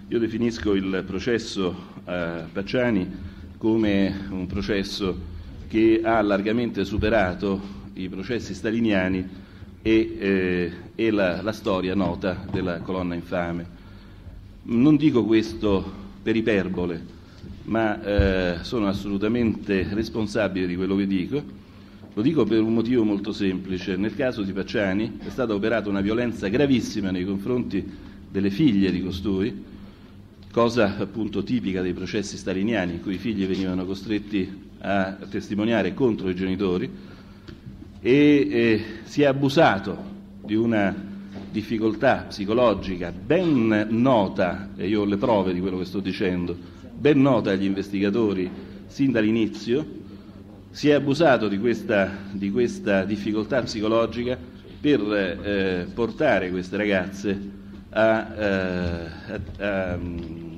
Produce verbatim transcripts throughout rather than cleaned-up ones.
Io definisco il processo a Pacciani come un processo che ha largamente superato i processi staliniani e, eh, e la, la storia nota della colonna infame. Non dico questo per iperbole, ma eh, sono assolutamente responsabile di quello che dico. Lo dico per un motivo molto semplice. Nel caso di Pacciani è stata operata una violenza gravissima nei confronti delle figlie di costui, cosa appunto tipica dei processi staliniani in cui i figli venivano costretti a testimoniare contro i genitori, e eh, si è abusato di una difficoltà psicologica ben nota, e io ho le prove di quello che sto dicendo, ben nota agli investigatori sin dall'inizio. Si è abusato di questa, di questa difficoltà psicologica per eh, portare queste ragazze a, eh, a, a,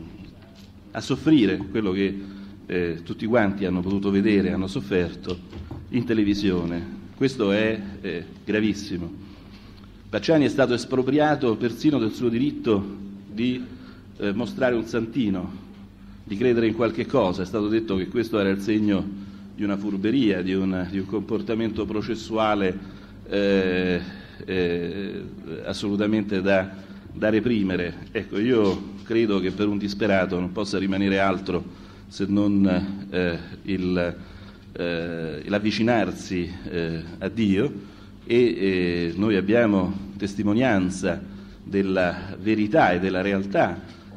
a soffrire quello che eh, tutti quanti hanno potuto vedere, hanno sofferto in televisione. Questo è eh, gravissimo. Pacciani è stato espropriato persino del suo diritto di eh, mostrare un santino, di credere in qualche cosa. È stato detto che questo era il segno di una furberia, di un, di un comportamento processuale eh, eh, assolutamente da, da reprimere. Ecco, io credo che per un disperato non possa rimanere altro se non eh, il, eh, l'avvicinarsi eh, a Dio, e eh, noi abbiamo testimonianza della verità e della realtà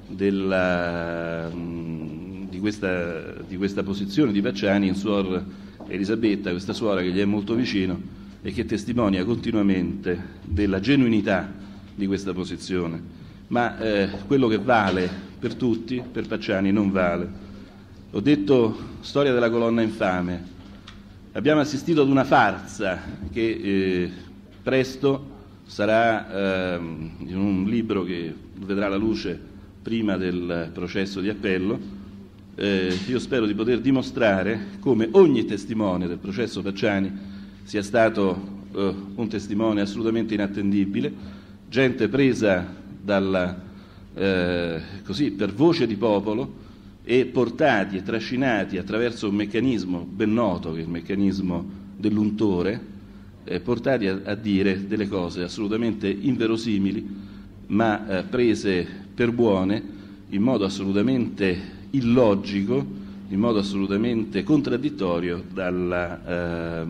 della, di, questa, di questa posizione di Pacciani in suor Elisabetta, questa suora che gli è molto vicino e che testimonia continuamente della genuinità di questa posizione. Ma eh, quello che vale per tutti, per Pacciani non vale. Ho detto storia della colonna infame. Abbiamo assistito ad una farsa che eh, presto sarà eh, in un libro che vedrà la luce prima del processo di appello. Eh, io spero di poter dimostrare come ogni testimone del processo Pacciani sia stato eh, un testimone assolutamente inattendibile, gente presa dalla, eh, così, per voce di popolo, e portati e trascinati attraverso un meccanismo ben noto, che è il meccanismo dell'untore, eh, portati a, a dire delle cose assolutamente inverosimili, ma eh, prese per buone in modo assolutamente illogico, in modo assolutamente contraddittorio dalla, eh,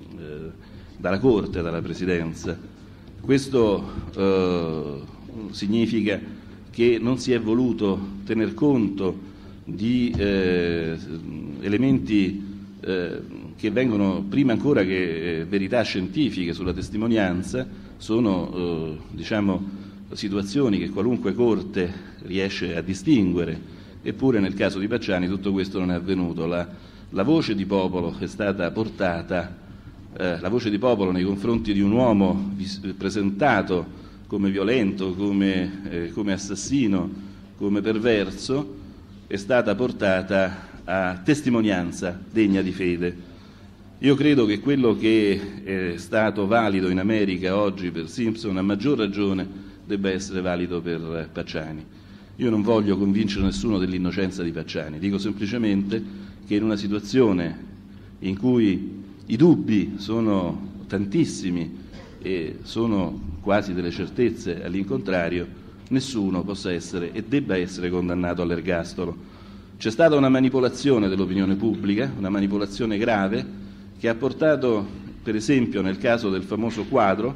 dalla Corte, dalla Presidenza. Questo eh, significa che non si è voluto tener conto di eh, elementi eh, che vengono prima ancora che eh, verità scientifiche sulla testimonianza, sono eh, diciamo situazioni che qualunque corte riesce a distinguere, eppure nel caso di Pacciani tutto questo non è avvenuto. La, la voce di popolo è stata portata, eh, la voce di popolo nei confronti di un uomo vis- presentato come violento, come, eh, come assassino, come perverso, è stata portata a testimonianza degna di fede. Io credo che quello che è stato valido in America oggi per Simpson, a maggior ragione debba essere valido per Pacciani. Io non voglio convincere nessuno dell'innocenza di Pacciani, dico semplicemente che in una situazione in cui i dubbi sono tantissimi e sono quasi delle certezze all'incontrario, nessuno possa essere e debba essere condannato all'ergastolo. C'è stata una manipolazione dell'opinione pubblica, una manipolazione grave, che ha portato, per esempio nel caso del famoso quadro,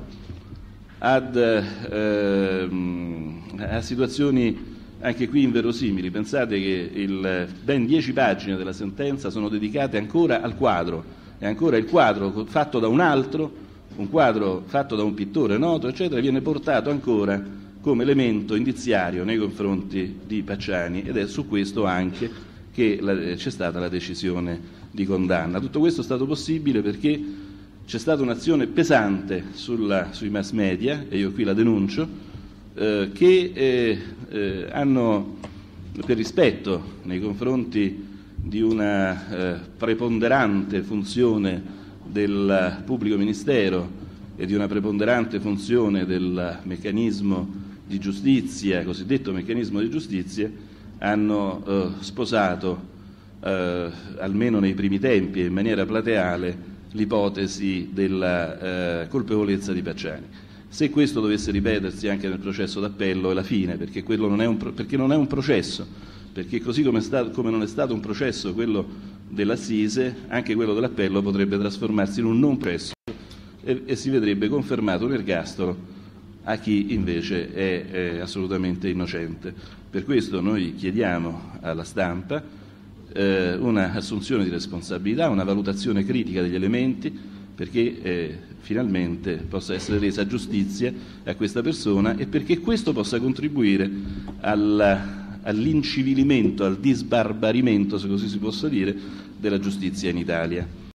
ad, eh, a situazioni anche qui inverosimili. Pensate che il, ben dieci pagine della sentenza sono dedicate ancora al quadro, e ancora il quadro fatto da un altro, un quadro fatto da un pittore noto, eccetera, viene portato ancora come elemento indiziario nei confronti di Pacciani, ed è su questo anche che la, c'è stata la decisione di condanna. Tutto questo è stato possibile perché c'è stata un'azione pesante sulla, sui mass media, e io qui la denuncio, eh, che eh, eh, hanno, per rispetto nei confronti di una eh, preponderante funzione del pubblico ministero e di una preponderante funzione del meccanismo di giustizia, cosiddetto meccanismo di giustizia, hanno eh, sposato, eh, almeno nei primi tempi e in maniera plateale, l'ipotesi della eh, colpevolezza di Pacciani. Se questo dovesse ripetersi anche nel processo d'appello è la fine, perché quello non è un, perché non è un processo, perché così come, sta, come non è stato un processo quello dell'assise, anche quello dell'appello potrebbe trasformarsi in un non processo e, e si vedrebbe confermato un ergastolo a chi invece è, è assolutamente innocente. Per questo noi chiediamo alla stampa eh, una assunzione di responsabilità, una valutazione critica degli elementi, perché eh, finalmente possa essere resa giustizia a questa persona e perché questo possa contribuire alla, all'incivilimento, al disbarbarimento, se così si possa dire, della giustizia in Italia.